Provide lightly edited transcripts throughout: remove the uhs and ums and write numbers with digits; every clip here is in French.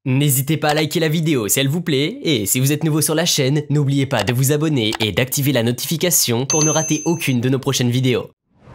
N'hésitez pas à liker la vidéo si elle vous plaît, et si vous êtes nouveau sur la chaîne, n'oubliez pas de vous abonner et d'activer la notification pour ne rater aucune de nos prochaines vidéos.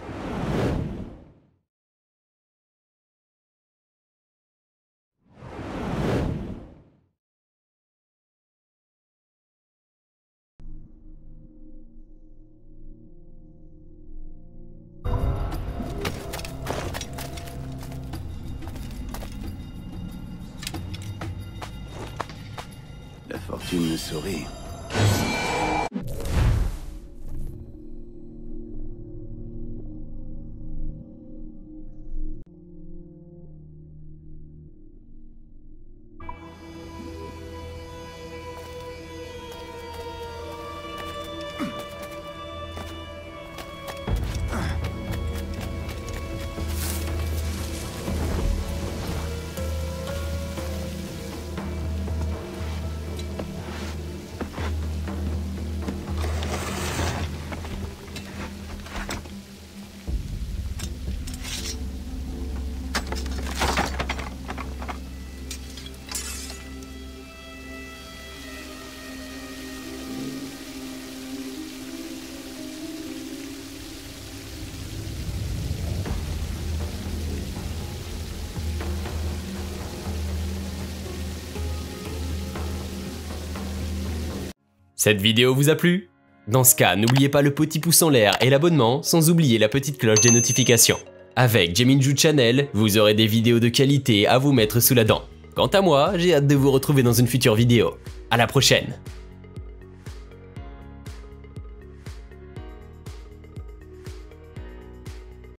La fortune me sourit. Cette vidéo vous a plu? Dans ce cas, n'oubliez pas le petit pouce en l'air et l'abonnement, sans oublier la petite cloche des notifications. Avec Jaminju Channel, vous aurez des vidéos de qualité à vous mettre sous la dent. Quant à moi, j'ai hâte de vous retrouver dans une future vidéo. À la prochaine!